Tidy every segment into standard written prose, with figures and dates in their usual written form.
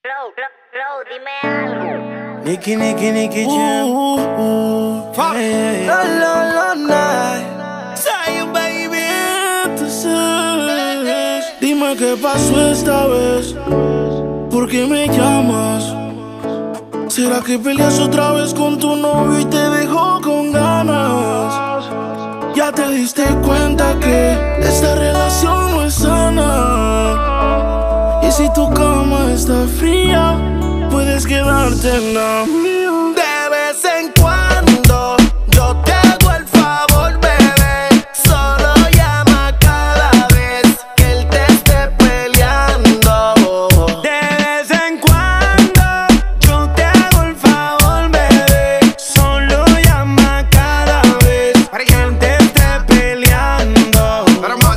Flow, dime algo. Nicky Jam. Fuck. La night. Say baby, entonces dime qué pasó esta vez. ¿Por qué me llamas? ¿Será que peleas otra vez con tu novio y te dejó con ganas? Ya te diste cuenta que esta relación no es sana. Y si tu cama está fría, puedes quedarte en la mía. De vez en cuando yo te hago el favor, bebé. Solo llama cada vez que él te esté peleando. De vez en cuando yo te hago el favor, bebé. Solo llama cada vez que él te esté peleando.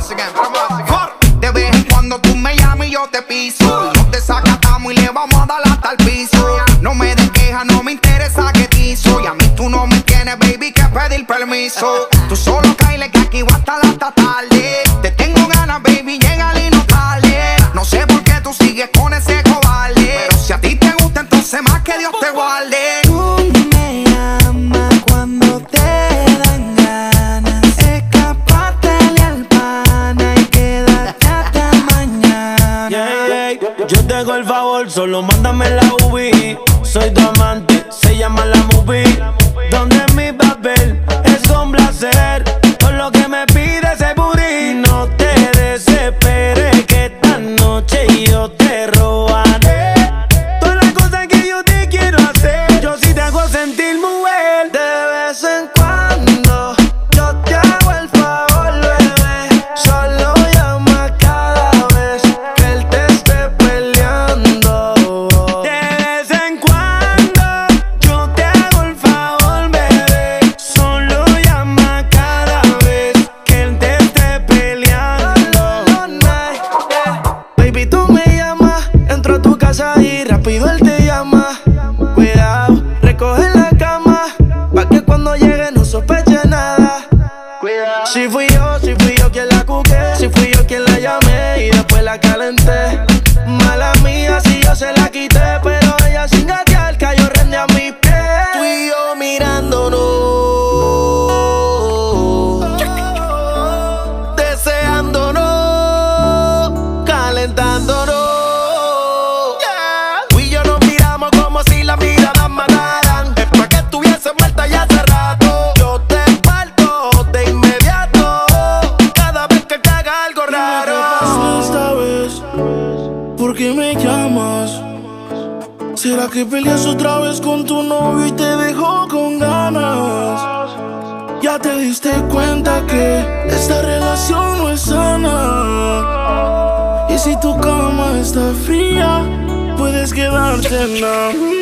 De vez en cuando tú me llamas y yo te piso. No te sacatamos y le vamos a dar hasta el piso. No me des queja, no me interesa que te hizo. Y a mí tú no me tienes, baby, que pedir permiso. Tú solo cáele que aquí voy a estar hasta tarde. Te tengo ganas, baby, llegale y no tarde. No sé por qué tú sigues con ese cobarde, pero si a ti te gusta, entonces más que Dios te guarde. Tú me llamas cuando te dan ganas. Escapátele al pana y quédate hasta mañana. Yo te hago el favor, solo mándame la UV. Soy tu amante, se llama la movie. Donde mi papel es complacer por lo que me pide ese booty. No te desesperes que esta noche yo te robaré todas las cosas que yo te quiero hacer. Yo sí te hago sentir mujer. De vez en cuando yo te hago el favor, bebé. Solo llama cada vez que él te esté peleando. De vez en cuando yo te hago el favor, bebé. Solo llama cada vez que él te esté peleando. Baby, tú me llamas, entro a tu casa y rápido él te llama. Cuidado, recoge la cama, pa' que cuando llegue no sospeche nada. Cuidado. Si fui yo quien la cuqué, si fui yo quien la llamé y después la calenté. Mala mía si yo se la quité, pero ella sin gatear cayó rende a mis pies. Tú y yo mirándonos, deseándonos, calentándonos. Tú y yo nos miramos como si las miradas mataran. Es pa' que estuviese muerta ya hace rato. Yo te parto de inmediato cada vez que te haga algo raro. Esta vez, ¿por qué me llamas? ¿Será que peleas otra vez con tu novio y te dejó con ganas? Ya te diste cuenta que esta relación no es sana. Y si tu cama está fría, puedes quedarte en la mía.